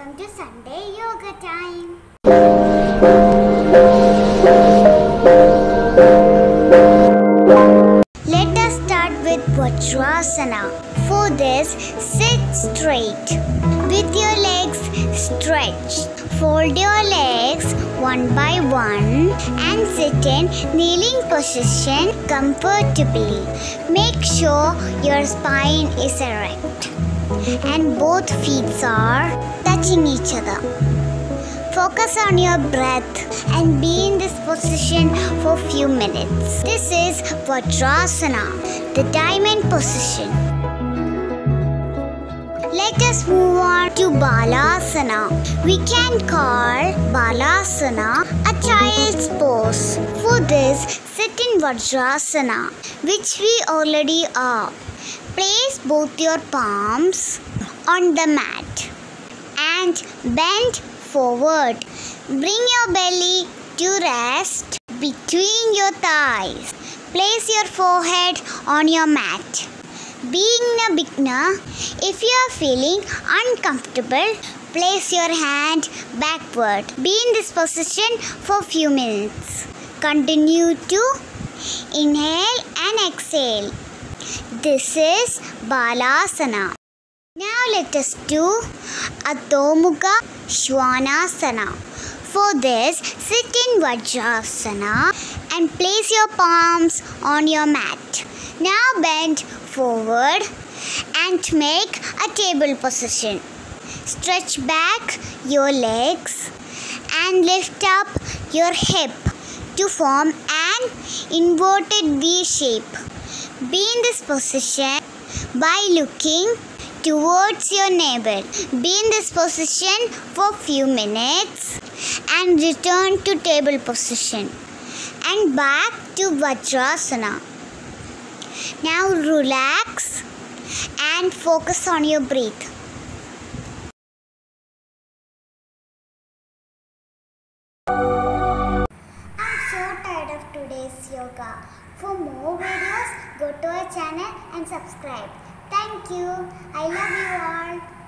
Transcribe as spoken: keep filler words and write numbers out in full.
welcome to Sunday Yoga Time. Let us start with Vajrasana. For this, sit straight with your legs stretched. Fold your legs one by one and sit in kneeling position comfortably. Make sure your spine is erect and both feet are touching each other. Focus on your breath and be in this position for a few minutes. This is Vajrasana, the diamond position. Let us move on to Balasana. We can call Balasana a child's pose. For this, sit in Vajrasana, which we already are. Place both your palms on the mat and bend forward. Bring your belly to rest between your thighs. Place your forehead on your mat. Being a beginner, if you are feeling uncomfortable, place your hand backward. Be in this position for a few minutes. Continue to inhale and exhale. This is Balasana. Now let us do Adho Mukha Svanasana. For this, sit in Vajrasana and place your palms on your mat. Now bend forward and make a table position. Stretch back your legs and lift up your hip to form an inverted V shape. Be in this position by looking towards your navel. Be in this position for a few minutes and return to table position and back to Vajrasana. Now relax and focus on your breath. I'm so tired of today's yoga. For more videos, go to our channel and subscribe. Thank you. I love you all.